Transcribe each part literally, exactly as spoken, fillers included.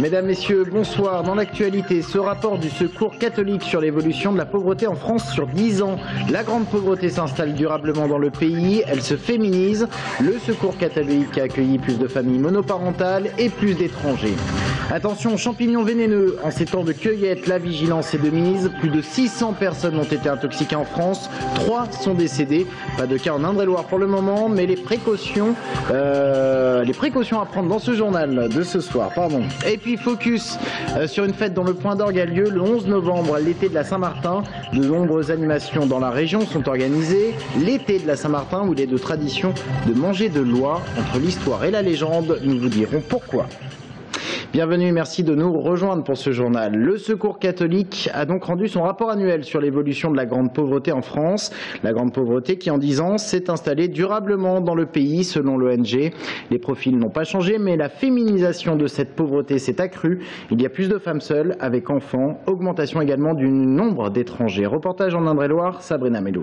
Mesdames, Messieurs, bonsoir. Dans l'actualité, ce rapport du Secours catholique sur l'évolution de la pauvreté en France sur dix ans. La grande pauvreté s'installe durablement dans le pays, elle se féminise. Le Secours catholique a accueilli plus de familles monoparentales et plus d'étrangers. Attention, champignons vénéneux. En ces temps de cueillette, la vigilance est de mise. Plus de six cents personnes ont été intoxiquées en France. trois sont décédées. Pas de cas en Indre-et-Loire pour le moment, mais les précautions, euh, les précautions à prendre dans ce journal de ce soir. Pardon. Et puis focus euh, sur une fête dont le point d'orgue a lieu le onze novembre, l'été de la Saint-Martin. De nombreuses animations dans la région sont organisées. L'été de la Saint-Martin où il est de tradition de manger de l'oie. Entre l'histoire et la légende, nous vous dirons pourquoi. Bienvenue, merci de nous rejoindre pour ce journal. Le Secours catholique a donc rendu son rapport annuel sur l'évolution de la grande pauvreté en France. La grande pauvreté qui, en dix ans, s'est installée durablement dans le pays, selon l'O N G. Les profils n'ont pas changé, mais la féminisation de cette pauvreté s'est accrue. Il y a plus de femmes seules, avec enfants. Augmentation également du nombre d'étrangers. Reportage en Indre-et-Loire, Sabrina Melout.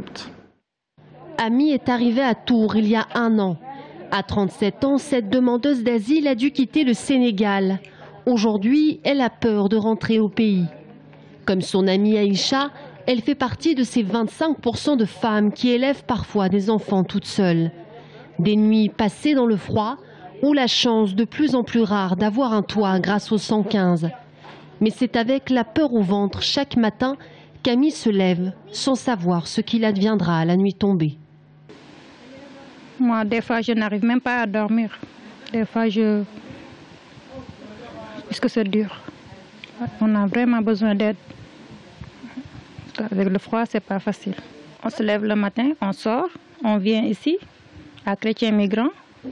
Ami est arrivée à Tours il y a un an. À trente-sept ans, cette demandeuse d'asile a dû quitter le Sénégal. Aujourd'hui, elle a peur de rentrer au pays. Comme son amie Aïcha, elle fait partie de ces vingt-cinq pour cent de femmes qui élèvent parfois des enfants toutes seules. Des nuits passées dans le froid ou la chance de plus en plus rare d'avoir un toit grâce au cent quinze. Mais c'est avec la peur au ventre chaque matin qu'Ami se lève sans savoir ce qu'il adviendra à la nuit tombée. Moi, des fois, je n'arrive même pas à dormir. Des fois, je... Parce que c'est dur. On a vraiment besoin d'aide. Avec le froid, c'est pas facile. On se lève le matin, on sort, on vient ici, à Chrétien Migrant.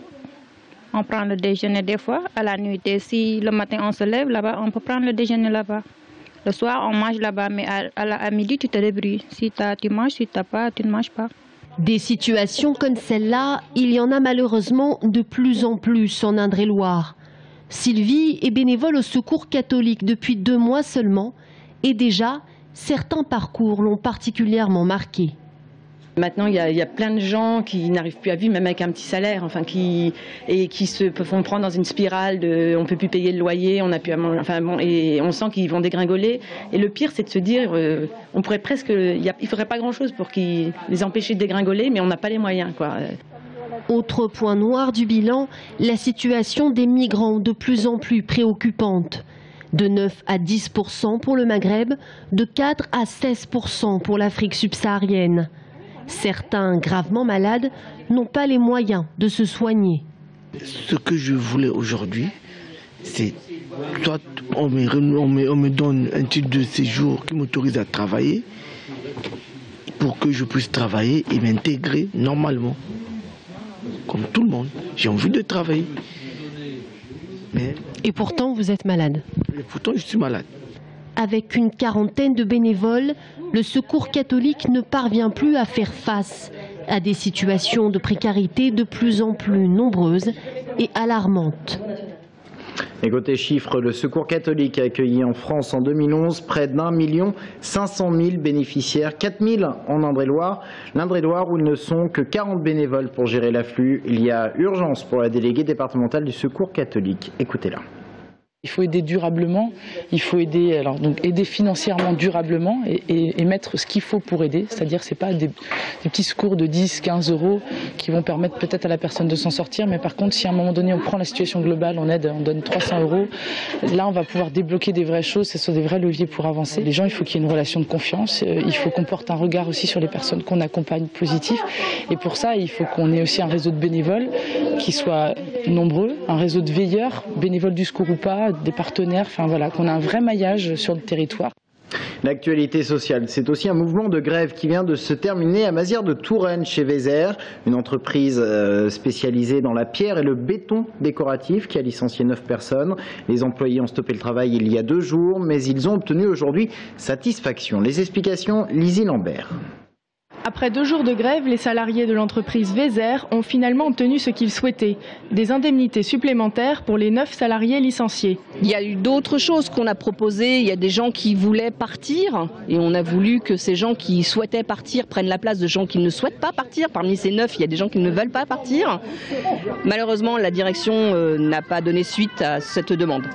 On prend le déjeuner des fois, à la nuit. Et si le matin, on se lève là-bas, on peut prendre le déjeuner là-bas. Le soir, on mange là-bas, mais à, à, à midi, tu te débrouilles. Si t'as, tu manges, si tu n'as pas, tu ne manges pas. Des situations comme celle-là, il y en a malheureusement de plus en plus en Indre-et-Loire. Sylvie est bénévole au Secours catholique depuis deux mois seulement et déjà, certains parcours l'ont particulièrement marqué. Maintenant, il y, a, il y a plein de gens qui n'arrivent plus à vivre, même avec un petit salaire, enfin, qui, et qui se font prendre dans une spirale de on ne peut plus payer le loyer, on a plus à manger, enfin, bon, et on sent qu'ils vont dégringoler. Et le pire, c'est de se dire, euh, on pourrait presque, il ne faudrait pas grand-chose pour qu'ils, les empêcher de dégringoler, mais on n'a pas les moyens, quoi. Autre point noir du bilan, la situation des migrants de plus en plus préoccupante. De neuf à dix pour cent pour le Maghreb, de quatre à seize pour cent pour l'Afrique subsaharienne. Certains gravement malades n'ont pas les moyens de se soigner. Ce que je voulais aujourd'hui, c'est soit on me, on, me, on me donne un titre de séjour qui m'autorise à travailler pour que je puisse travailler et m'intégrer normalement. Comme tout le monde, j'ai envie de travailler. Mais... Et pourtant, vous êtes malade. Et pourtant, je suis malade. Avec une quarantaine de bénévoles, le Secours catholique ne parvient plus à faire face à des situations de précarité de plus en plus nombreuses et alarmantes. Et côté chiffres, le Secours catholique a accueilli en France en deux mille onze près d'un million cinq cent mille bénéficiaires, quatre mille en Indre-et-Loire. L'Indre-et-Loire où ils ne sont que quarante bénévoles pour gérer l'afflux. Il y a urgence pour la déléguée départementale du Secours catholique. Écoutez-la. Il faut aider durablement, il faut aider, alors, donc aider financièrement durablement et, et, et mettre ce qu'il faut pour aider. C'est-à-dire que ce n'est pas des, des petits secours de dix, quinze euros qui vont permettre peut-être à la personne de s'en sortir. Mais par contre, si à un moment donné on prend la situation globale, on aide, on donne trois cents euros, là on va pouvoir débloquer des vraies choses, ce sont des vrais leviers pour avancer. Les gens, il faut qu'il y ait une relation de confiance, il faut qu'on porte un regard aussi sur les personnes qu'on accompagne positif. Et pour ça, il faut qu'on ait aussi un réseau de bénévoles qui soit nombreux, un réseau de veilleurs, bénévoles du secours ou pas, des partenaires, enfin voilà, qu'on a un vrai maillage sur le territoire. L'actualité sociale, c'est aussi un mouvement de grève qui vient de se terminer à Mazières de Touraine chez Vézère, une entreprise spécialisée dans la pierre et le béton décoratif qui a licencié neuf personnes. Les employés ont stoppé le travail il y a deux jours, mais ils ont obtenu aujourd'hui satisfaction. Les explications, Lizzie Lambert. Après deux jours de grève, les salariés de l'entreprise Vézère ont finalement obtenu ce qu'ils souhaitaient, des indemnités supplémentaires pour les neuf salariés licenciés. Il y a eu d'autres choses qu'on a proposées, il y a des gens qui voulaient partir et on a voulu que ces gens qui souhaitaient partir prennent la place de gens qui ne souhaitent pas partir. Parmi ces neuf, il y a des gens qui ne veulent pas partir. Malheureusement, la direction euh, n'a pas donné suite à cette demande.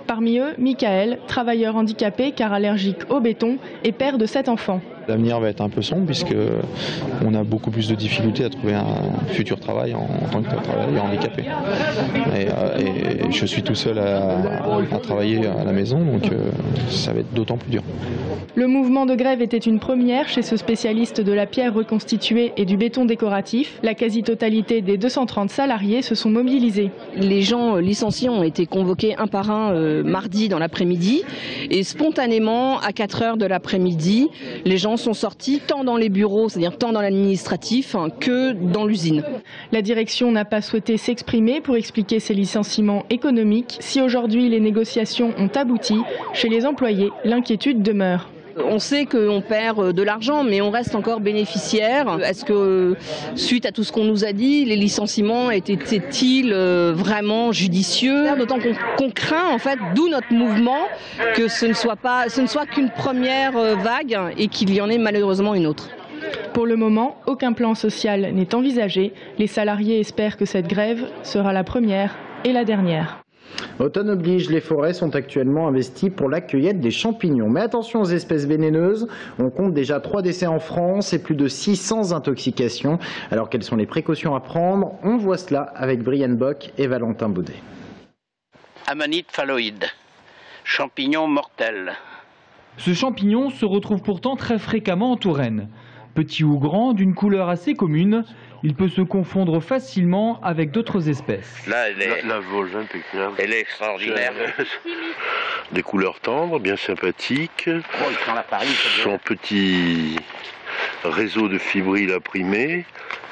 Parmi eux, Michael, travailleur handicapé car allergique au béton et père de sept enfants. L'avenir va être un peu sombre puisqu'on a beaucoup plus de difficultés à trouver un futur travail en, en tant que travailleur handicapé. Et, euh, et je suis tout seul à, à travailler à la maison, donc euh, ça va être d'autant plus dur. Le mouvement de grève était une première chez ce spécialiste de la pierre reconstituée et du béton décoratif. La quasi-totalité des deux cent trente salariés se sont mobilisés. Les gens licenciés ont été convoqués un par un euh, mardi dans l'après-midi et spontanément à quatre heures de l'après-midi, les gens sont sortis tant dans les bureaux, c'est-à-dire tant dans l'administratif, hein, que dans l'usine. La direction n'a pas souhaité s'exprimer pour expliquer ces licenciements économiques. Si aujourd'hui les négociations ont abouti, chez les employés, l'inquiétude demeure. On sait qu'on perd de l'argent, mais on reste encore bénéficiaire. Est-ce que, suite à tout ce qu'on nous a dit, les licenciements étaient-ils vraiment judicieux? D'autant qu'on qu'on craint, en fait, d'où notre mouvement, que ce ne soit pas, ce ne soit qu'une première vague et qu'il y en ait malheureusement une autre. Pour le moment, aucun plan social n'est envisagé. Les salariés espèrent que cette grève sera la première et la dernière. Automne oblige, les forêts sont actuellement investies pour la cueillette des champignons. Mais attention aux espèces vénéneuses, on compte déjà trois décès en France et plus de six cents intoxications. Alors quelles sont les précautions à prendre? On voit cela avec Brian Bock et Valentin Baudet. Amanite phalloïde, champignon mortel. Ce champignon se retrouve pourtant très fréquemment en Touraine. Petit ou grand, d'une couleur assez commune, il peut se confondre facilement avec d'autres espèces. Là, elle est, la, la Vosges, impeccable. Elle est extraordinaire. Des couleurs tendres, bien sympathiques. Oh, la Paris, son petit réseau de fibrilles imprimées.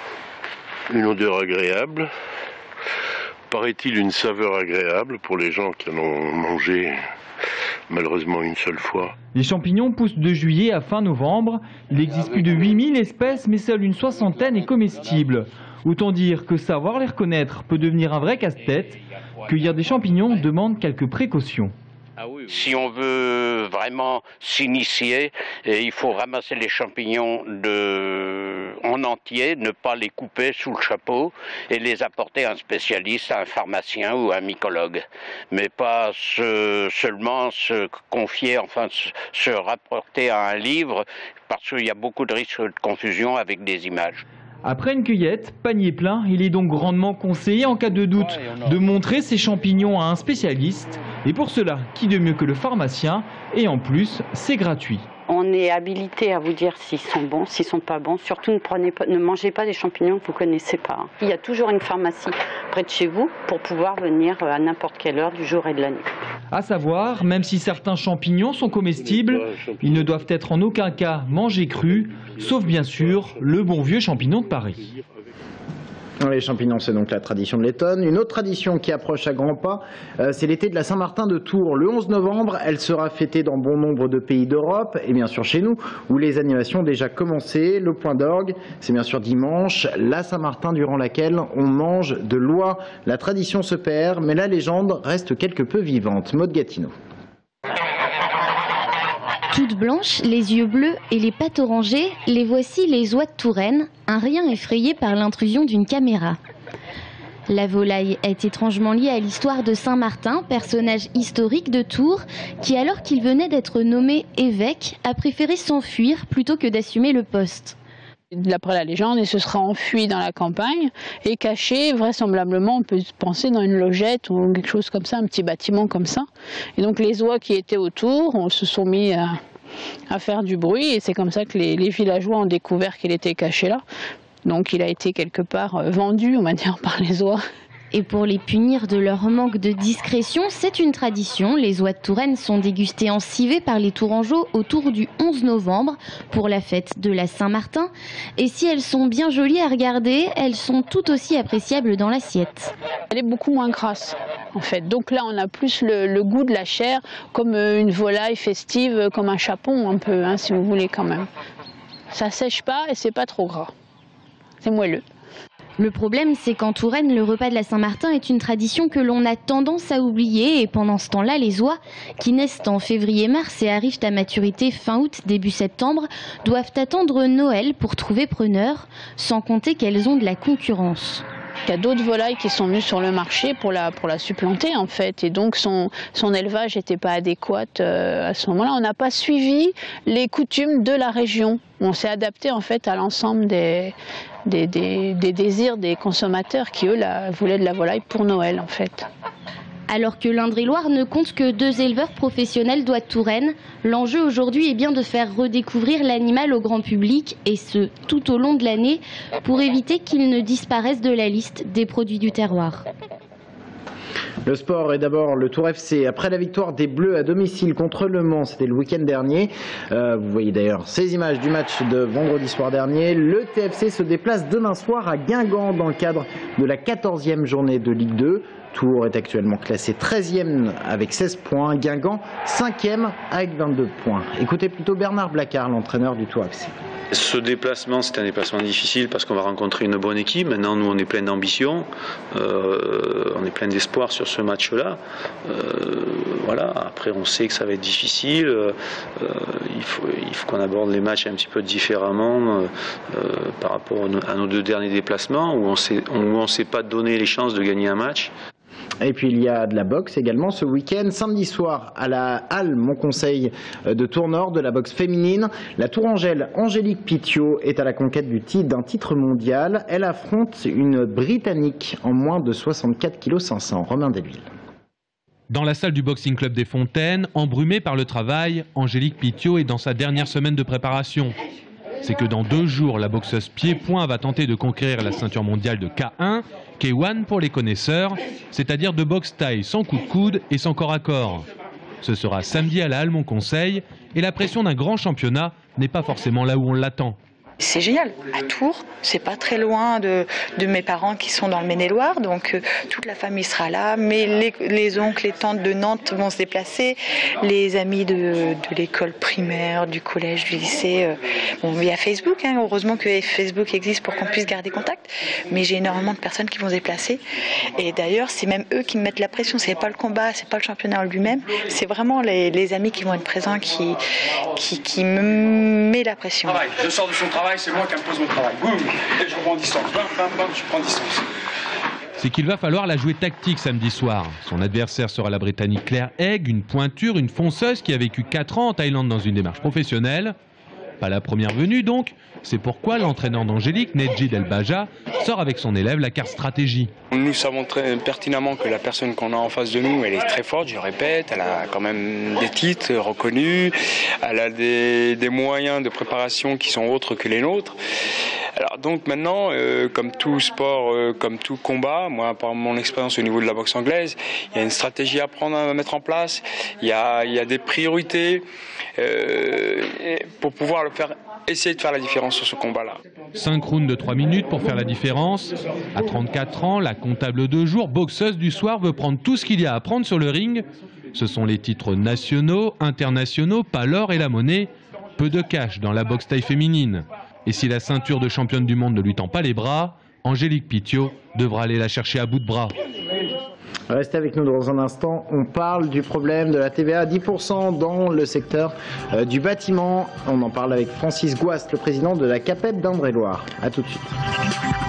Une odeur agréable. Paraît-il une saveur agréable pour les gens qui en ont mangé malheureusement une seule fois. Les champignons poussent de juillet à fin novembre. Il existe plus de huit mille espèces, mais seule une soixantaine est comestible. Autant dire que savoir les reconnaître peut devenir un vrai casse-tête. Cueillir des champignons demande quelques précautions. Si on veut vraiment s'initier, il faut ramasser les champignons de... en entier, ne pas les couper sous le chapeau et les apporter à un spécialiste, à un pharmacien ou à un mycologue. Mais pas se... seulement se confier, enfin se... se rapporter à un livre, parce qu'il y a beaucoup de risques de confusion avec des images. Après une cueillette, panier plein, il est donc grandement conseillé en cas de doute de montrer ces champignons à un spécialiste. Et pour cela, qui de mieux que le pharmacien? Et en plus, c'est gratuit. On est habilité à vous dire s'ils sont bons, s'ils sont pas bons. Surtout ne, prenez pas, ne mangez pas des champignons que vous ne connaissez pas. Il y a toujours une pharmacie près de chez vous pour pouvoir venir à n'importe quelle heure du jour et de la nuit. À savoir, même si certains champignons sont comestibles, ils ne doivent être en aucun cas mangés crus, sauf bien sûr le bon vieux champignon de Paris. Les champignons, c'est donc la tradition de l'automne. Une autre tradition qui approche à grands pas, euh, c'est l'été de la Saint-Martin de Tours. Le onze novembre, elle sera fêtée dans bon nombre de pays d'Europe et bien sûr chez nous, où les animations ont déjà commencé. Le point d'orgue, c'est bien sûr dimanche, la Saint-Martin durant laquelle on mange de l'oie. La tradition se perd, mais la légende reste quelque peu vivante. Maud Gatineau. Toutes blanches, les yeux bleus et les pattes orangées, les voici les oies de Touraine, un rien effrayé par l'intrusion d'une caméra. La volaille est étrangement liée à l'histoire de Saint-Martin, personnage historique de Tours, qui alors qu'il venait d'être nommé évêque, a préféré s'enfuir plutôt que d'assumer le poste. D'après la légende, il se sera enfui dans la campagne et caché, vraisemblablement, on peut penser dans une logette ou quelque chose comme ça, un petit bâtiment comme ça. Et donc les oies qui étaient autour, on se sont mis à, à faire du bruit et c'est comme ça que les, les villageois ont découvert qu'il était caché là. Donc il a été quelque part vendu, on va dire, par les oies. Et pour les punir de leur manque de discrétion, c'est une tradition. Les oies de Touraine sont dégustées en civet par les Tourangeaux autour du onze novembre pour la fête de la Saint-Martin. Et si elles sont bien jolies à regarder, elles sont tout aussi appréciables dans l'assiette. Elle est beaucoup moins grasse en fait. Donc là on a plus le, le goût de la chair, comme une volaille festive, comme un chapon un peu, hein, si vous voulez quand même. Ça sèche pas et c'est pas trop gras. C'est moelleux. Le problème, c'est qu'en Touraine, le repas de la Saint-Martin est une tradition que l'on a tendance à oublier. Et pendant ce temps-là, les oies, qui naissent en février-mars et arrivent à maturité fin août, début septembre, doivent attendre Noël pour trouver preneur, sans compter qu'elles ont de la concurrence. qu'il y a d'autres volailles qui sont venues sur le marché pour la, pour la supplanter en fait. Et donc son, son élevage n'était pas adéquat euh, à ce moment-là. On n'a pas suivi les coutumes de la région. On s'est adapté en fait à l'ensemble des, des, des, des désirs des consommateurs qui eux la, voulaient de la volaille pour Noël en fait. Alors que l'Indre-et-Loire ne compte que deux éleveurs professionnels d'oies de Touraine, l'enjeu aujourd'hui est bien de faire redécouvrir l'animal au grand public, et ce, tout au long de l'année, pour éviter qu'il ne disparaisse de la liste des produits du terroir. Le sport est d'abord le Tour F C. Après la victoire des Bleus à domicile contre Le Mans, c'était le week-end dernier. Euh, vous voyez d'ailleurs ces images du match de vendredi soir dernier. Le T F C se déplace demain soir à Guingamp dans le cadre de la quatorzième journée de Ligue deux. Tours est actuellement classé treizième avec seize points. Guingamp cinquième avec vingt-deux points. Écoutez plutôt Bernard Blacard, l'entraîneur du Tour F C. Ce déplacement, c'est un déplacement difficile parce qu'on va rencontrer une bonne équipe. Maintenant, nous, on est plein d'ambition, euh, on est plein d'espoir sur ce match-là. Euh, voilà. Après, on sait que ça va être difficile. Euh, il faut, il faut qu'on aborde les matchs un petit peu différemment euh, par rapport à nos deux derniers déplacements où on ne s'est pas donné les chances de gagner un match. Et puis il y a de la boxe également ce week-end, samedi soir à la Halle Montconseil de Tours-Nord, de la boxe féminine. La Tourangelle Angélique Pitio est à la conquête du titre, d'un titre mondial. Elle affronte une Britannique en moins de soixante-quatre virgule cinq cents. Romain Delville. Dans la salle du Boxing Club des Fontaines, embrumée par le travail, Angélique Pitio est dans sa dernière semaine de préparation. C'est que dans deux jours, la boxeuse pied-point va tenter de conquérir la ceinture mondiale de K un, K un pour les connaisseurs, c'est-à-dire de boxe taille sans coup de coude et sans corps à corps. Ce sera samedi à la Halle Montconseil et la pression d'un grand championnat n'est pas forcément là où on l'attend. C'est génial, à Tours, c'est pas très loin de, de mes parents qui sont dans le Maine-et-Loire, donc euh, toute la famille sera là, mais les, les oncles, les tantes de Nantes vont se déplacer, les amis de, de l'école primaire, du collège, du lycée. Euh, bon, il y a Facebook, hein, heureusement que Facebook existe pour qu'on puisse garder contact, mais j'ai énormément de personnes qui vont se déplacer, et d'ailleurs c'est même eux qui me mettent la pression, c'est pas le combat, c'est pas le championnat en lui-même, c'est vraiment les, les amis qui vont être présents qui, qui, qui me met la pression. Travail, je sors de son travail. C'est moi qui impose mon travail. Boum, et je reprends distance. Bam, bam, bam, je prends distance. C'est qu'il va falloir la jouer tactique samedi soir. Son adversaire sera la Britannique Claire Haig, une pointure, une fonceuse qui a vécu quatre ans en Thaïlande dans une démarche professionnelle. Pas la première venue donc, c'est pourquoi l'entraîneur d'Angélique, Nedjid El Baja, sort avec son élève la carte stratégie. Nous savons très pertinemment que la personne qu'on a en face de nous, elle est très forte, je répète, elle a quand même des titres reconnus, elle a des, des moyens de préparation qui sont autres que les nôtres. Alors donc maintenant, euh, comme tout sport, euh, comme tout combat, moi par mon expérience au niveau de la boxe anglaise, il y a une stratégie à prendre, à mettre en place, il y a, il y a des priorités euh, pour pouvoir le faire, essayer de faire la différence sur ce combat-là. cinq rounds de trois minutes pour faire la différence. À trente-quatre ans, la comptable de jour, boxeuse du soir, veut prendre tout ce qu'il y a à prendre sur le ring. Ce sont les titres nationaux, internationaux, pas l'or et la monnaie. Peu de cash dans la boxe taille féminine. Et si la ceinture de championne du monde ne lui tend pas les bras, Angélique Pitio devra aller la chercher à bout de bras. Restez avec nous dans un instant, on parle du problème de la T V A à dix pour cent dans le secteur euh, du bâtiment. On en parle avec Francis Gouast, le président de la CAPEB d'Indre-et-Loire. A tout de suite.